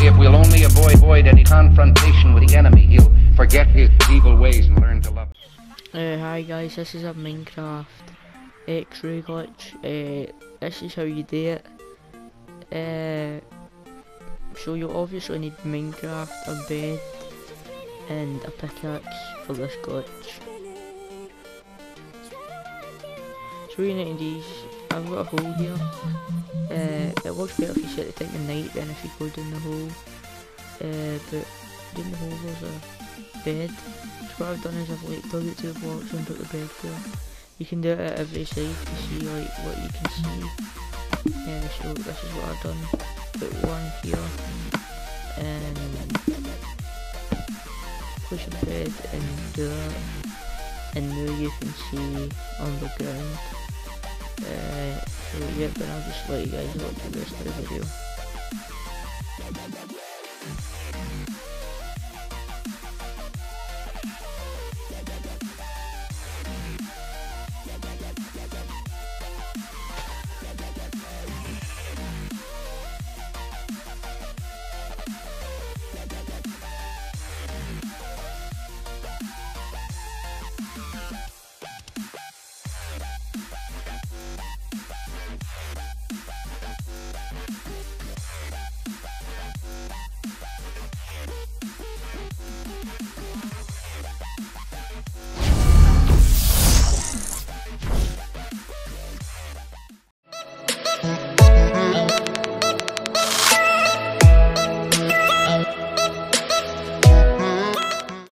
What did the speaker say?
if we'll only avoid any confrontation with the enemy, he'll forget his evil ways and learn to love us. Hi guys, this is a Minecraft X-ray glitch. This is how you do it. So you'll obviously need Minecraft, a bed, and a pickaxe for this glitch. So you need these. I've got a hole here. It works better if you set the time of night than if you go down the hole. But down the hole there's a bed. So what I've done is I've like dug it to the blocks and put the bed there. You can do it at every side to see like what you can see. So this is what I've done. Put one here and push the bed and do that. And now you can see underground. So yeah, but I'll just let you guys watch the rest of the video.